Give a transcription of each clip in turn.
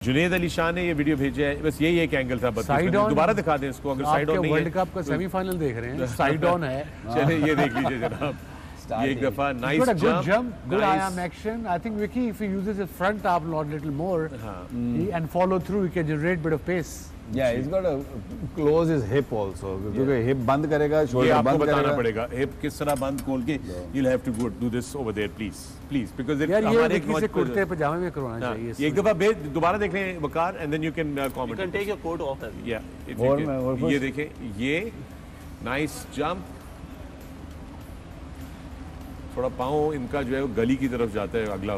जुनेद अली शाह ने ये वीडियो भेजा है, बस यही एक एंगल था। दोबारा दिखा दें इसको, अगर साइड ऑन नहीं है। वर्ल्ड कप का सेमीफाइनल देख रहे हैं, साइड ऑन है। चलिए ये देख लीजिए जनाब, ये एक दफा nice jump, good jump, good arm action. I think Vicky, if he uses his front arm a little more and follow through, he can generate bit of pace. Yeah, he's got to close his hip also. क्योंकि hip बंद करेगा, shoulder बंद करेगा। बताना पड़ेगा hip किस तरह बंद खोल के। You'll have to go do this over there, please, because हमारे किसी कुर्ते पजामे में करवाना चाहिए। एक दफा दोबारा देख लें वकार, and then you can comment. You can take your coat off. Yeah, ये देखें, ये nice jump। थोड़ा पाँव इनका जो है वो गली की तरफ जाता है अगला।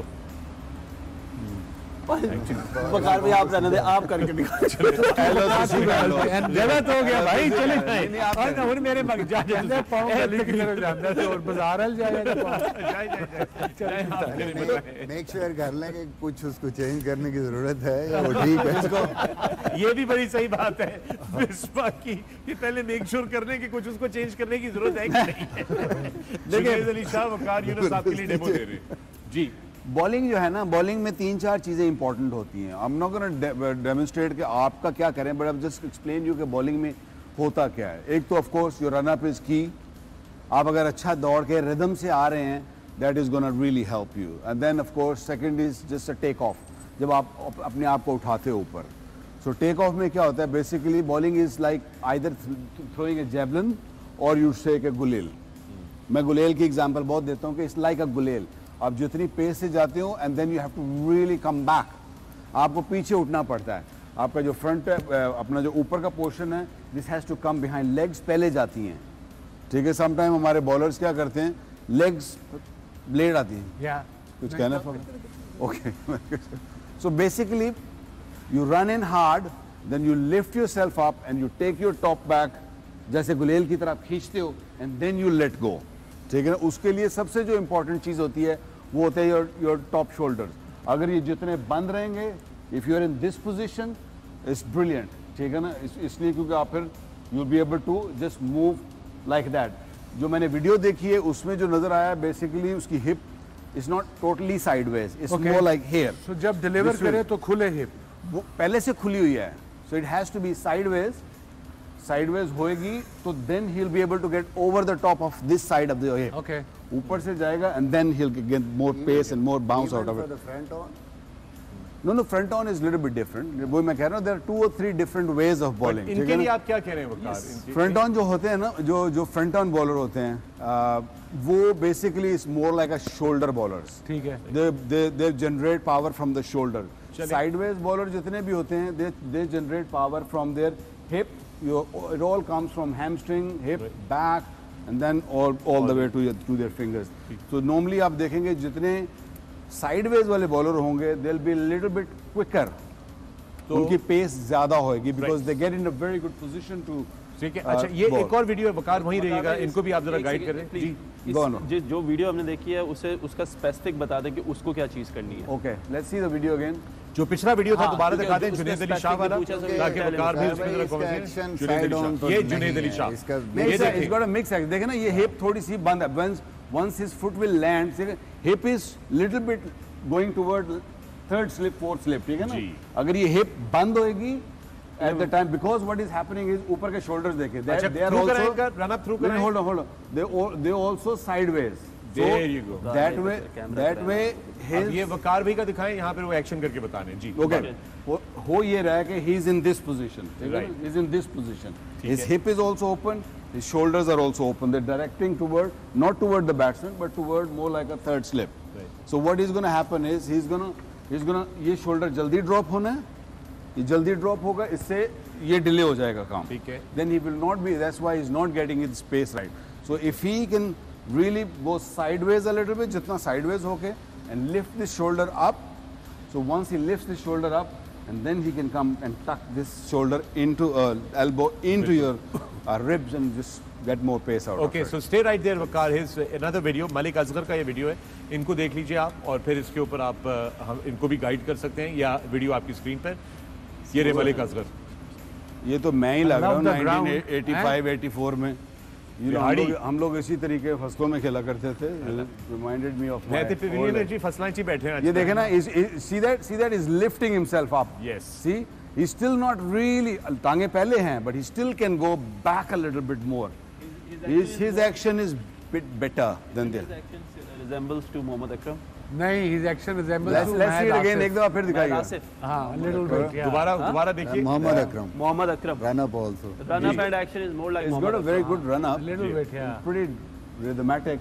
बकार भाई आप रहने दे, आप करके दिखाओ। गलत हो गया भाई, चले और मेरे पाँव गली की तरफ जाता है और बाजार हल जाएगा। मेक श्योर कर लें कि कुछ उसको चेंज करने की जरूरत है या वो ठीक है इसको। ये भी बड़ी सही बात है विस्पा की कि पहले मेक श्योर करने की कुछ उसको चेंज करने की जरूरत है कि नहीं है। जुनेद अली शाह वकार यूनुस आपके लिए डेमो दे रहे हैं जी। बॉलिंग जो है ना, बॉलिंग में 3-4 चीज़ें इंपॉर्टेंट होती हैं। I am not gonna demonstrate कि आपका क्या करें, but I just explain you कि बॉलिंग में होता क्या है। एक तो of course your run up is key. आप अगर अच्छा दौड़ के रिदम से आ रहे हैं, that is gonna really help you. And then of course second is just a take off, जब आप अपने आप को उठाते हो ऊपर। सो टेक ऑफ में क्या होता है, basically bowling is like either throwing a javelin और यू टेक ए गुलेल। मैं गुलेल की एग्जाम्पल बहुत देता हूँ कि इट्स लाइक अ गुलेल। आप जितनी पेस से जाते हो and then you have to really come back, आपको पीछे उठना पड़ता है। आपका जो फ्रंट अपना जो ऊपर का पोर्शन है, this has to come behind, legs पहले जाती हैं, ठीक है। समटाइम हमारे बॉलर्स क्या करते हैं, लेग्स ब्लेड आती हैं। कुछ कहना okay. So basically you run in hard, then you lift yourself up and you take your top back, जैसे गुलेल की तरफ खींचते हो, and then you let go, ठीक है ना। उसके लिए सबसे जो इंपॉर्टेंट चीज होती है वो होता है योर टॉप शोल्डर्स। अगर ये जितने बंद रहेंगे, if you are in this position, it's brilliant, ठीक है ना। इसलिए क्योंकि आप फिर you will be able to just move like that. जो मैंने वीडियो देखी है उसमें जो नजर आया, बेसिकली उसकी hip is not totally sideways, it's more like here. So जब डिलीवर करे तो खुले हिप, वो पहले से खुली हुई है। So it has to be sideways होएगी तो then he will be able to get over the top of this side of the hip. Okay, ऊपर से जाएगा and then he will get more pace and more bounce out of it. Front on no front on is little bit different. वो मैं कह रहा हूं there are 2 or 3 different ways of bowling. इनके लिए आप क्या कह रहे हैं वकार? फ्रंट ऑन जो होते हैं ना, जो फ्रंट ऑन बॉलर होते हैं, वो basically is more like a shoulder bowlers, ठीक है। They generate power from the shoulder. Sideways bowler जितने भी होते हैं, they generate power from their hip. It all comes from hamstring, hip, back, and then all the way to their fingers. So normally आप देखेंगे जितने sideways वाले bowler होंगे, they'll be a little bit quicker. तो उनकी pace ज्यादा होएगी because they get in a very good position to। ठीक है, अच्छा ये एक और वीडियो है वकार, वहीं रहिएगा, इनको भी आप जरा गाइड करें जी। जो वीडियो हमने देखी है उसे उसका स्पेसिफिक बता दें कि उसको क्या चीज करनी है। Okay, let's see the video again. जो पिछला वीडियो था दोबारा दिखा दें, जुनेद अली शाह वाला, ताकि वकार भी उसमें जरा कमेंट करें। ये जुनेद अली शाह, ये देखिए, गॉट अ मिक्स एक्ट। देखिए ना, ये हिप थोड़ी सी बंद है। Once his foot will land, hip is little bit going toward third slip, fourth slip, ठीक है ना। अगर ये हिप बंद होएगी at the time, because what is happening is ऊपर के shoulders देखें, they are also run up through करें। hold on, they also sideways, there you go, that way his ये वकार भाई का दिखाएं, यहाँ पर वो एक्शन करके बताने जी। okay, हो ये रहा है कि he is in this position, he is in this position, his hip is also open, his shoulders are also open, they're directing toward, not toward the batsman but toward more like a third slip. So what is going to happen is he's gonna ये shoulder जल्दी drop होना है, ये जल्दी drop होगा, इससे ये delay हो जाएगा काम, ठीक है। Then he will not be, that's why he is not getting it space right. So if he can really go sideways a little bit, जितना साइडवेज होके and lift this shoulder up, so once he lifts this shoulder up and then he can come and tuck this shoulder into elbow into your ribs and just get more pace out. Okay, so stay right there Waqar, his another video, Malik Asghar का ये video है, इनको देख लीजिए आप, और फिर इसके ऊपर आप हम इनको भी गाइड कर सकते हैं, या वीडियो आपकी स्क्रीन पर ये रे मलिक असगर। ये तो मैं ही लग रहा हूँ 1985-84 में, हम लोग इसी तरीके फसलों में खेला करते थे. Reminded me of मैं my तो old रियल age. एनर्जी फसलांची बैठे हैं ये देखे ना, see that is lifting himself up. Yes. See, he's still not really, टांगे पहले हैं, but he still can go back a little bit more. His action is bit better than this. His action resembles to Mohammad Akram. नहीं, his action resembles Let's to see it Mahad again. Asif. एक दफा फिर दिखाइए. Asif. हाँ, a little bit. Yeah. दोबारा देखिए. Mohammad Akram. Mohammad Akram. Run up also. Run up and action is more like He's got Mohammad a very Akram. good run up. A little bit, yeah. Pretty rhythmic.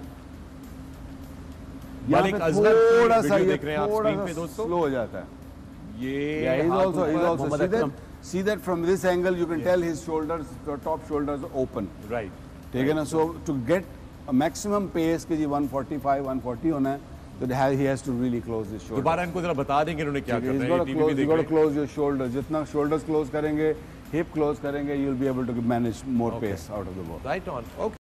मालिक यहाँ पे अजगर की थोड़ा सा video ये देख रहे हैं आप थोड़ा स्क्रीन सा पे दोस्तों. slow हो जाता है. ये Yeah, he's हाथ also ऊपर, see that from this angle you can tell his shoulders, the top shoulders are open. Right. ठीक है ना? So to get a maximum pace के जी 145, 140 होना है, तो he has to really close his shoulders. दोबारा इनको जरा बता देंगे इन्होंने क्या He's करना है. got to टीवी close, भी you देख got रहे to close your shoulders. जितना shoulders close करेंगे, hip close करेंगे, you'll be able to manage more pace out of the ball. हैं. Right on. ओके.